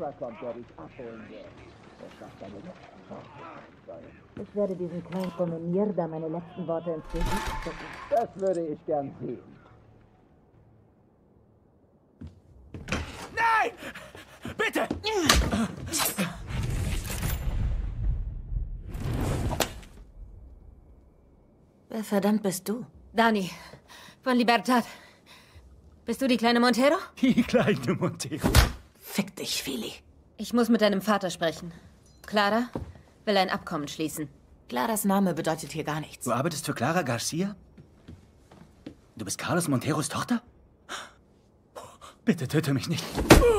Schäfer kommt, der dich abholen wird. Das sagt deine Letzten. Ich werde diesen kleinen Promenierda meine letzten Worte ins Gesicht spucken. Das würde ich gern sehen. Nein! Bitte! Wer verdammt bist du? Dani, von Libertad. Bist du die kleine Montero? Die kleine Montero. Fick dich, Fili. Ich muss mit deinem Vater sprechen. Clara will ein Abkommen schließen. Claras Name bedeutet hier gar nichts. Du arbeitest für Clara Garcia? Du bist Carlos Monteros Tochter? Bitte töte mich nicht.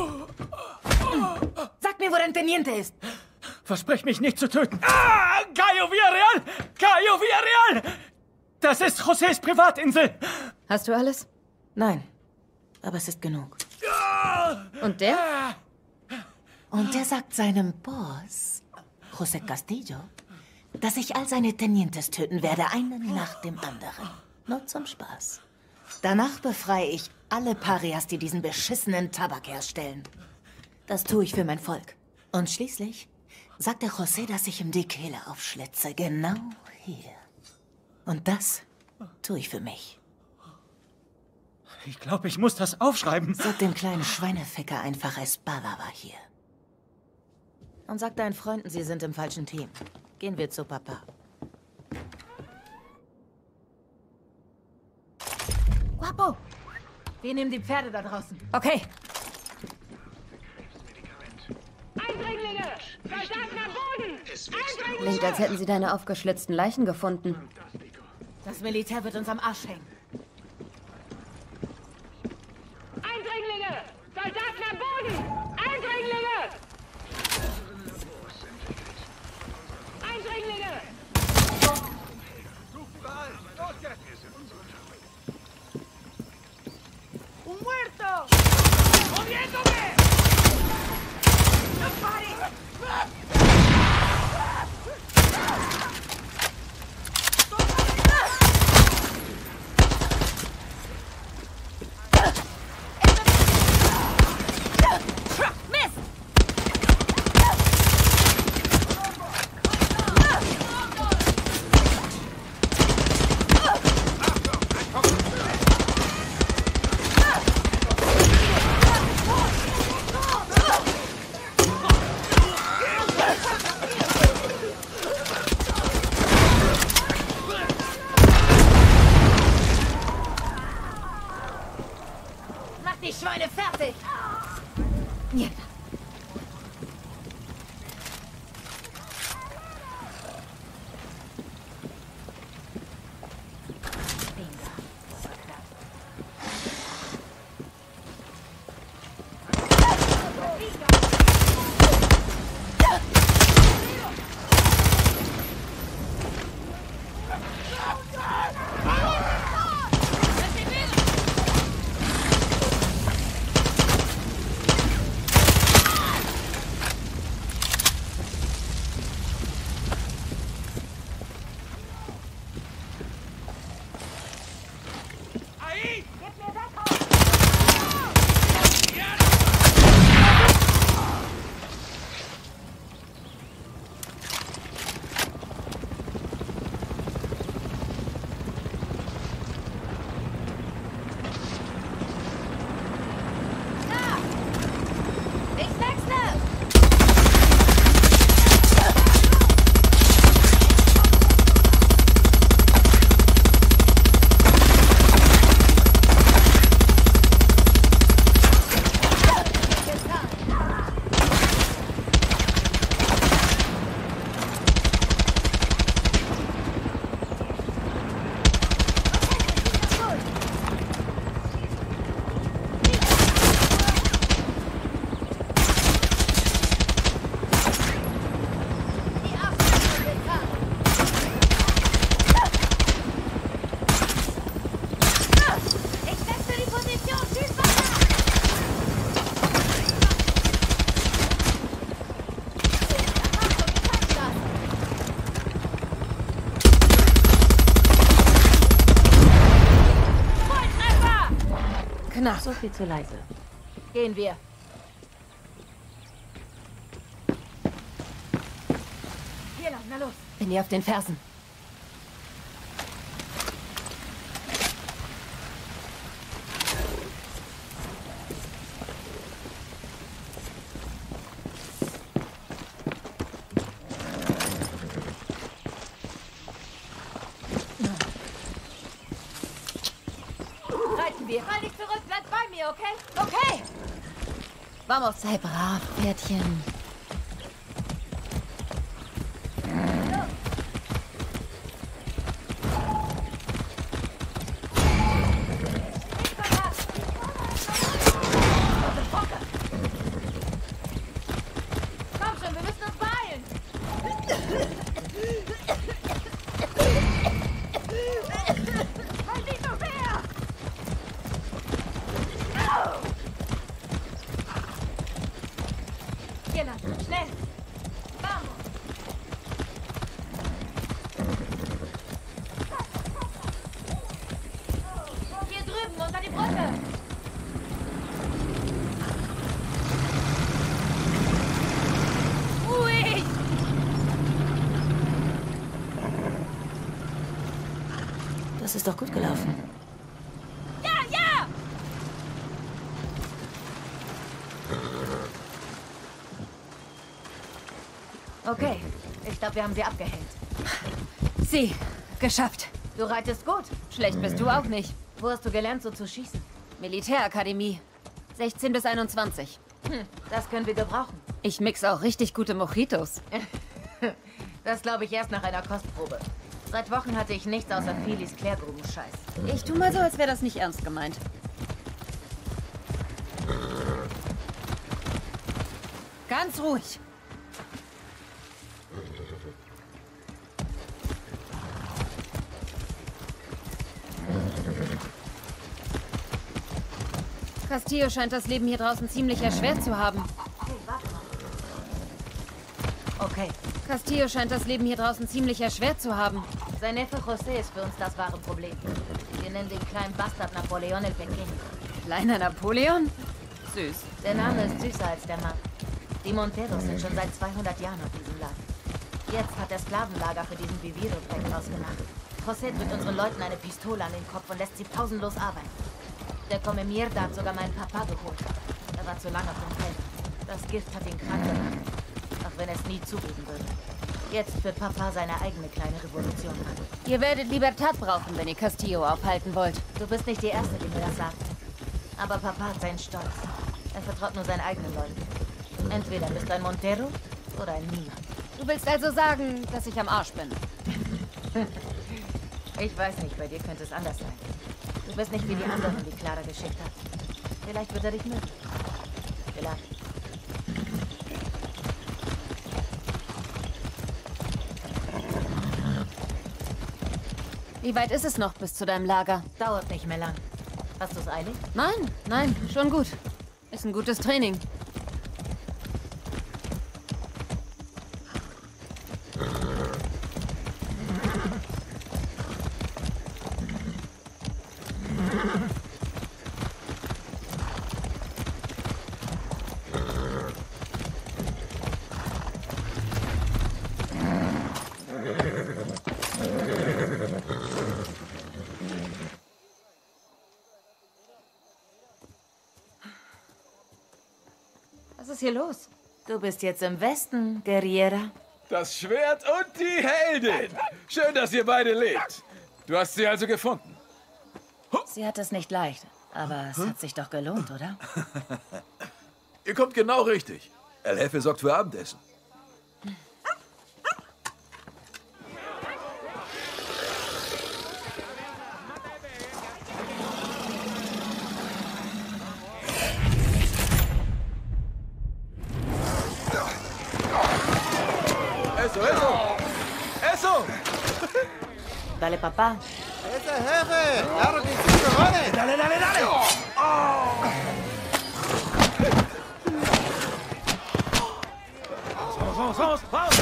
Sag mir, wo dein Teniente ist. Versprich mich nicht zu töten. Ah! Cayo Villarreal! Cayo Villarreal! Das ist Josés Privatinsel! Hast du alles? Nein, aber es ist genug. Und der? Und er sagt seinem Boss, José Castillo, dass ich all seine Tenientes töten werde, einen nach dem anderen. Nur zum Spaß. Danach befreie ich alle Parias, die diesen beschissenen Tabak herstellen. Das tue ich für mein Volk. Und schließlich sagt der José, dass ich ihm die Kehle aufschlitze. Genau hier. Und das tue ich für mich. Ich glaube, ich muss das aufschreiben. Sag dem kleinen Schweineficker einfach, Espada war hier. Und sag deinen Freunden, sie sind im falschen Team. Gehen wir zu Papa. Guapo! Wir nehmen die Pferde da draußen. Okay. Eindringlinge! Soldaten am Boden! Eindringlinge! Klingt, als hätten sie deine aufgeschlitzten Leichen gefunden. Das Militär wird uns am Arsch hängen. Eindringlinge! Soldaten am Boden! Eindringlinge! Eindringlinge! ¡Un muerto! ¡Moviéndome! ¡No pare! Mach die Schweine fertig! Ja. Knapp, so viel zu leise. Gehen wir. Na los. Bin dir auf den Fersen. Reiten wir. Fall dich zurück, bleib bei mir, okay? Okay. Vamos. Sei brav, Pferdchen. Schnell! Vamos! Hier drüben, unter die Brücke! Ruhig! Das ist doch gut gelaufen. Ja, ja! Okay, ich glaube, wir haben sie abgehängt. Sie, geschafft. Du reitest gut. Schlecht bist du auch nicht. Wo hast du gelernt, so zu schießen? Militärakademie. 16 bis 21. Das können wir gebrauchen. Ich mix auch richtig gute Mojitos. Das glaube ich erst nach einer Kostprobe. Seit Wochen hatte ich nichts außer Filis Klärgrubenscheiß. Ich tu mal so, als wäre das nicht ernst gemeint. Ganz ruhig. Castillo scheint das Leben hier draußen ziemlich erschwert zu haben. Okay. Castillo scheint das Leben hier draußen ziemlich erschwert zu haben. Sein Neffe José ist für uns das wahre Problem. Wir nennen den kleinen Bastard Napoleon el Pequeño. Kleiner Napoleon? Süß. Der Name ist süßer als der Mann. Die Monteros sind schon seit 200 Jahren auf diesem Land. Jetzt hat der Sklavenlager für diesen Vivido-Dreck ausgemacht. José drückt unseren Leuten eine Pistole an den Kopf und lässt sie pausenlos arbeiten. Der Come Mierda hat sogar meinen Papa geholt. Er war zu lange auf dem Feld. Das Gift hat ihn krank gemacht. Auch wenn er es nie zugeben würde. Jetzt führt Papa seine eigene kleine Revolution an. Ihr werdet Libertad brauchen, wenn ihr Castillo aufhalten wollt. Du bist nicht die Erste, die mir das sagt. Aber Papa hat seinen Stolz. Er vertraut nur seinen eigenen Leuten. Entweder bist du ein Montero oder ein Niemand. Du willst also sagen, dass ich am Arsch bin? Ich weiß nicht, bei dir könnte es anders sein. Du bist nicht wie die anderen, die Clara geschickt hat. Vielleicht wird er dich mögen. Vielleicht. Wie weit ist es noch bis zu deinem Lager? Dauert nicht mehr lang. Hast du es eilig? Nein, nein, schon gut. Ist ein gutes Training. Was ist hier los? Du bist jetzt im Westen, Guerriera. Das Schwert und die Heldin. Schön, dass ihr beide lebt. Du hast sie also gefunden. Sie hat es nicht leicht, aber es hat sich doch gelohnt, oder? Ihr kommt genau richtig. El Jefe sorgt für Abendessen. Eso! Dale, papá. ¡Ese jefe! ¡Claro que sí, cojones! ¡Dale, dale, dale! Vamos, vamos, vamos!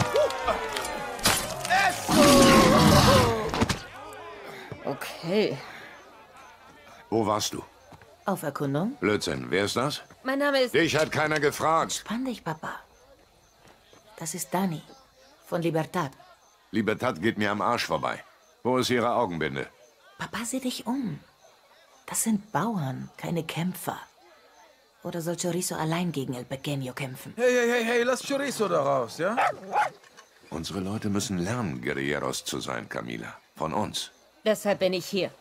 Okay. Wo warst du? Auf Erkundung? Blödsinn, wer ist das? Mein Name ist... Dich hat keiner gefragt. Spann dich, Papa. Das ist Dani. Von Libertad. Libertad geht mir am Arsch vorbei. Wo ist Ihre Augenbinde? Papa, sieh dich um. Das sind Bauern, keine Kämpfer. Oder soll Chorizo allein gegen El Pequeño kämpfen? Hey, lass Chorizo da raus, ja? Unsere Leute müssen lernen, Guerilleros zu sein, Camila. Von uns. Deshalb bin ich hier.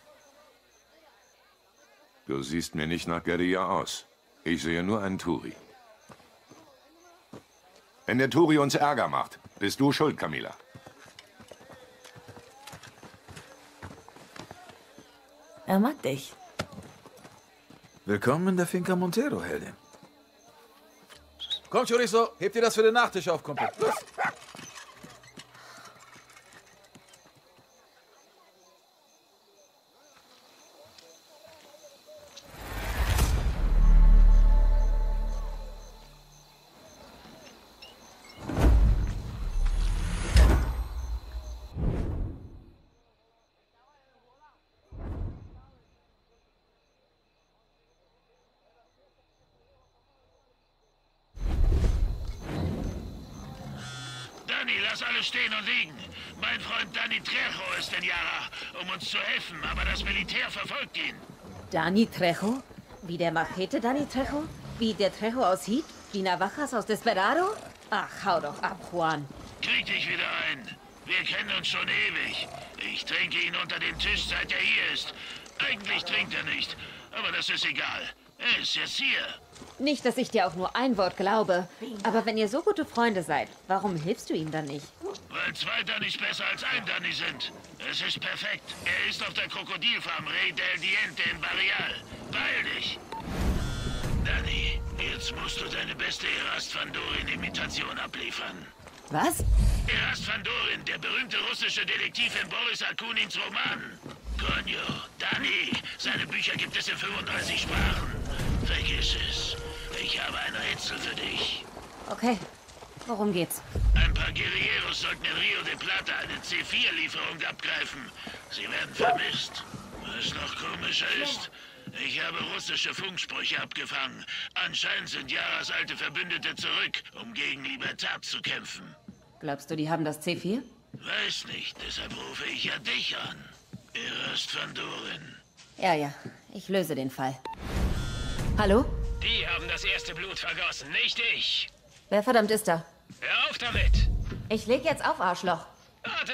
Du siehst mir nicht nach Guerilla aus. Ich sehe nur einen Turi. Wenn der Turi uns Ärger macht, bist du schuld, Camila. Er mag dich. Willkommen in der Finca Montero, Heldin. Komm, Chorizo, heb dir das für den Nachtisch auf, Kumpel. Los. Lass alles stehen und liegen. Mein Freund Dani Trejo ist in Yara, um uns zu helfen, aber das Militär verfolgt ihn. Dani Trejo? Wie der Machete Dani Trejo? Wie der Trejo aussieht? Die Navajas aus Desperado? Ach, hau doch ab, Juan. Krieg dich wieder ein. Wir kennen uns schon ewig. Ich trinke ihn unter dem Tisch, seit er hier ist. Eigentlich trinkt er nicht, aber das ist egal. Er ist jetzt hier. Nicht, dass ich dir auch nur ein Wort glaube, aber wenn ihr so gute Freunde seid, warum hilfst du ihm dann nicht? Weil zwei Dannys besser als ein Danny sind. Es ist perfekt. Er ist auf der Krokodilfarm Rey del Diente in Barrial. Beeil dich! Danny, jetzt musst du deine beste Erast van Dorin-Imitation abliefern. Was? Erast van Dorin, der berühmte russische Detektiv in Boris Akunins Roman. Konjo, Danny, seine Bücher gibt es in 35 Sprachen. Vergiss es. Ich habe ein Rätsel für dich. Okay, worum geht's? Ein paar Guerilleros sollten in Rio de Plata eine C4-Lieferung abgreifen. Sie werden vermisst. Was noch komischer ist, ich habe russische Funksprüche abgefangen. Anscheinend sind Yaras alte Verbündete zurück, um gegen Libertad zu kämpfen. Glaubst du, die haben das C4? Weiß nicht, deshalb rufe ich ja dich an. Erast van Dorin. Ja, ich löse den Fall. Hallo? Die haben das erste Blut vergossen, nicht ich. Wer verdammt ist da? Hör auf damit. Ich leg jetzt auf, Arschloch. Warte.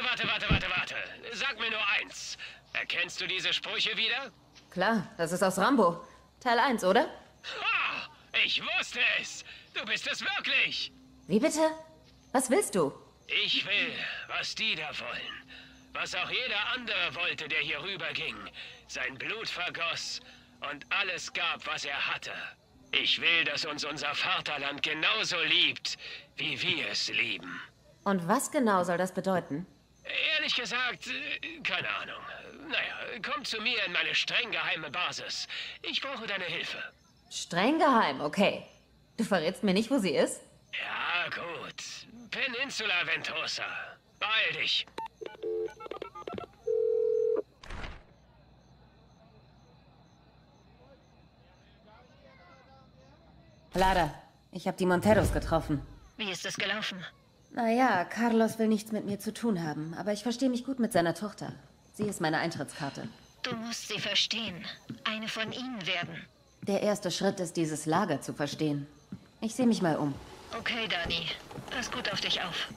Sag mir nur eins. Erkennst du diese Sprüche wieder? Klar, das ist aus Rambo. Teil 1, oder? Ha! Ich wusste es. Du bist es wirklich. Wie bitte? Was willst du? Ich will, was die da wollen. Was auch jeder andere wollte, der hier rüberging. Sein Blut vergoss und alles gab, was er hatte. Ich will, dass uns unser Vaterland genauso liebt, wie wir es lieben. Und was genau soll das bedeuten? Ehrlich gesagt, keine Ahnung. Naja, komm zu mir in meine streng geheime Basis. Ich brauche deine Hilfe. Streng geheim, okay. Du verrätst mir nicht, wo sie ist? Ja, gut. Peninsula Ventosa. Beeil dich. Lara, ich habe die Monteros getroffen. Wie ist es gelaufen? Naja, Carlos will nichts mit mir zu tun haben, aber ich verstehe mich gut mit seiner Tochter. Sie ist meine Eintrittskarte. Du musst sie verstehen. Eine von ihnen werden. Der erste Schritt ist, dieses Lager zu verstehen. Ich sehe mich mal um. Okay, Dani. Pass gut auf dich auf.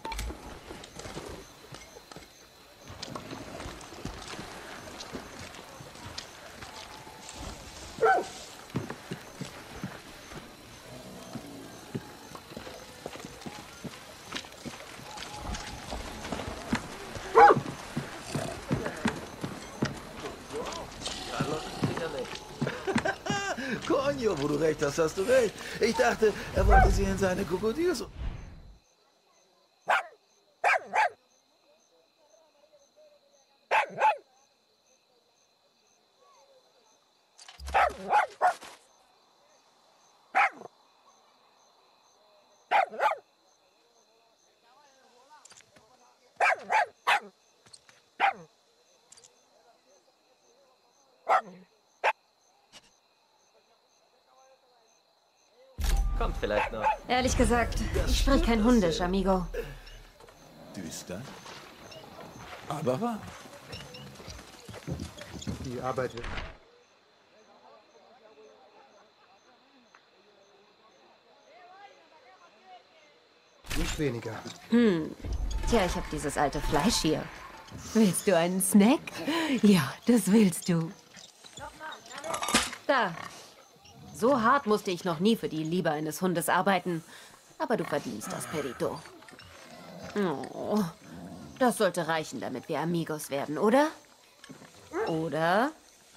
Konjo, wo du recht hast, hast du recht. Ich dachte, er wollte sie in seine Krokodils... Kommt vielleicht noch. Ehrlich gesagt, ich spreche kein Hundisch, amigo. Düster, aber wahr. Die Arbeit wird... Nicht weniger. Tja, ich habe dieses alte Fleisch hier. Willst du einen Snack? Ja, das willst du. Da. So hart musste ich noch nie für die Liebe eines Hundes arbeiten. Aber du verdienst das, Perito. Oh, das sollte reichen, damit wir Amigos werden, oder? Oder?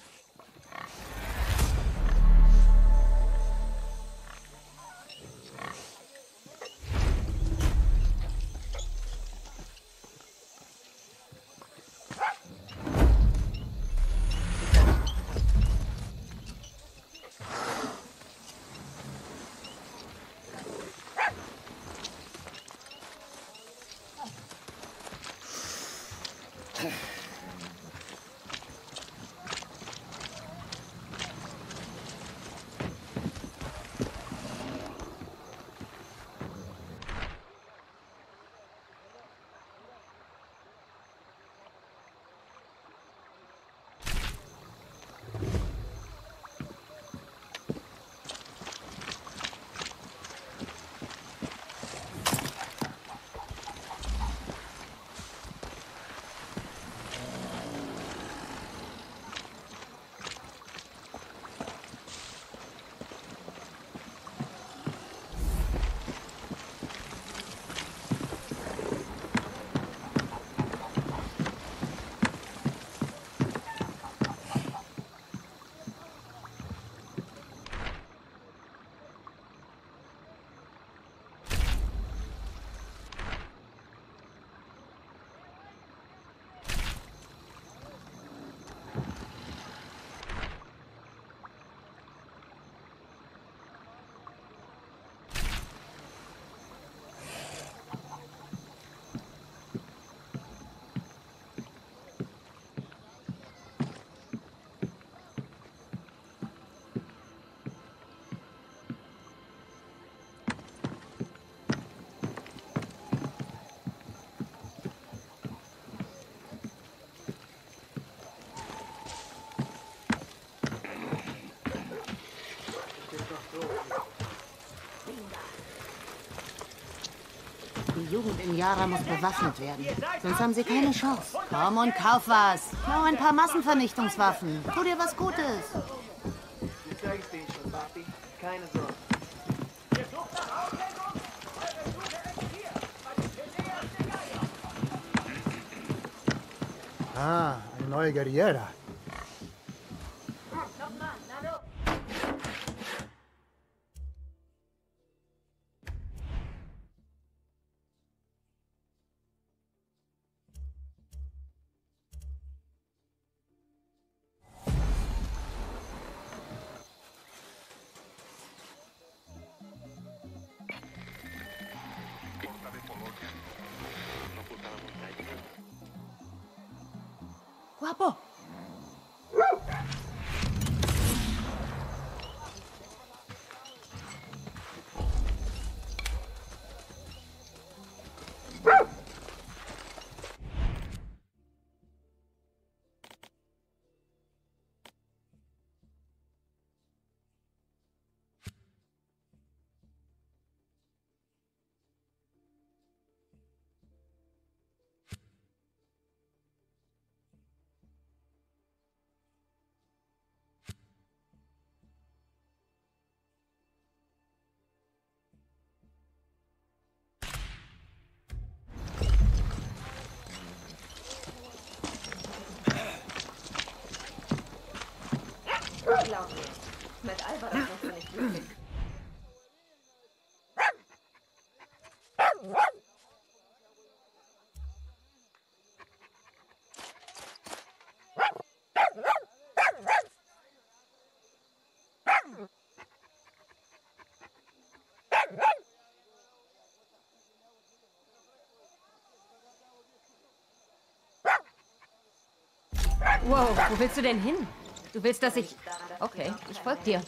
Die Jugend in Yara muss bewaffnet werden. Sonst haben sie keine Chance. Komm und kauf was. Klau ein paar Massenvernichtungswaffen. Tu dir was Gutes. Keine Sorge. Ah, eine neue Guerriera. Guapo. Glaub mir, mit Alvarez musst du nicht glücklich. Wow, wo willst du denn hin? Du willst, dass ich... Okay, ich folge dir.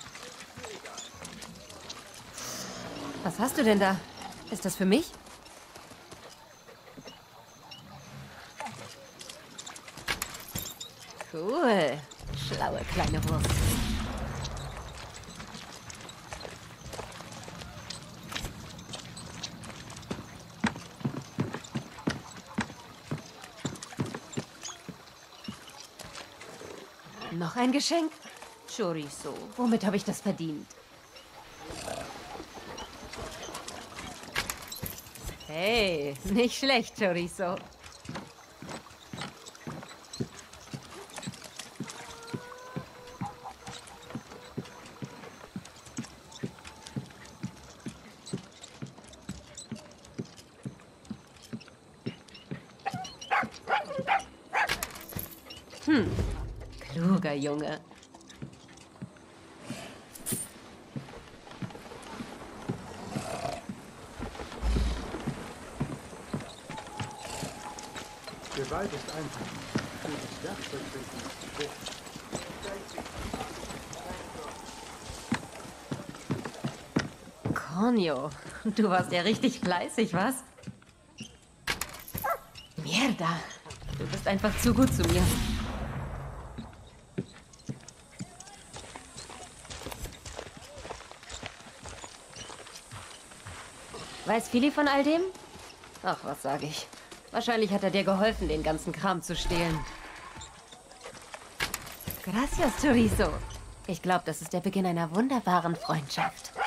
Was hast du denn da? Ist das für mich? Cool. Schlaue kleine Wurst. Noch ein Geschenk? Chorizo. Womit habe ich das verdient? Hey, nicht schlecht, Chorizo. Kluger Junge. Gewalt ist einfach. Gutes Werkzeug finden. Conio, du warst ja richtig fleißig, was? Mierda, du bist einfach zu gut zu mir. Weiß Philly von all dem? Ach, was sage ich. Wahrscheinlich hat er dir geholfen, den ganzen Kram zu stehlen. Gracias, Chorizo. Ich glaube, das ist der Beginn einer wunderbaren Freundschaft.